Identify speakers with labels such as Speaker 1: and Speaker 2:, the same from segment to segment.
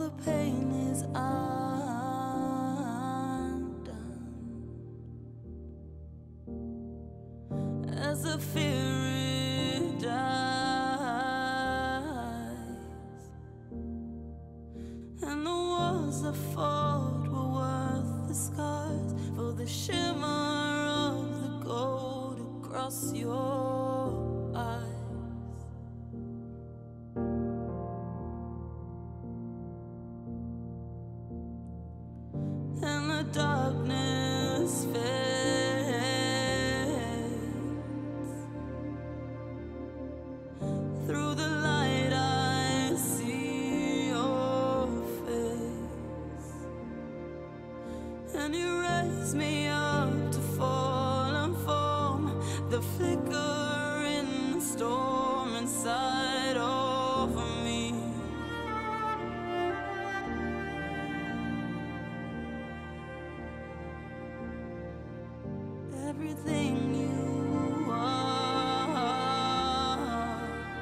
Speaker 1: the pain is undone as the fear dies, and the walls I fought were worth the scars for the shimmer of the gold across your eyes. And the darkness fades. Through the light I see your face, and you raise me up to fall and foam, the flicker in the storm inside over me. Everything you are,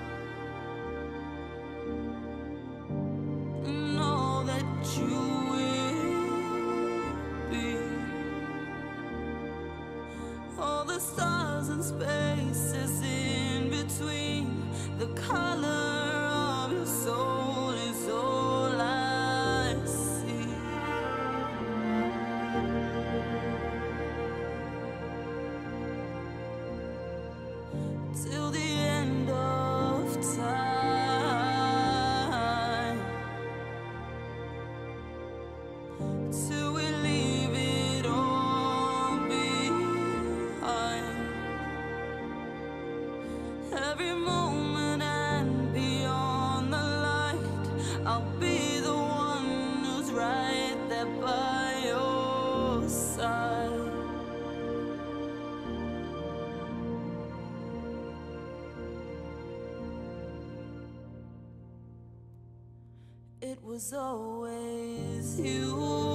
Speaker 1: and all that you will be, all the stars and spaces in between, the color of your soul is all I see. Till the end of time, till we leave it all behind. Every moment and beyond the light, I'll be the one who's right there by your side. It was always you.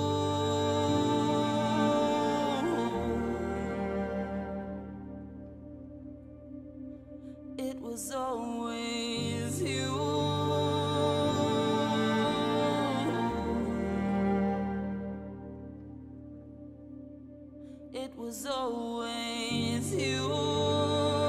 Speaker 1: It was always you. It was always you.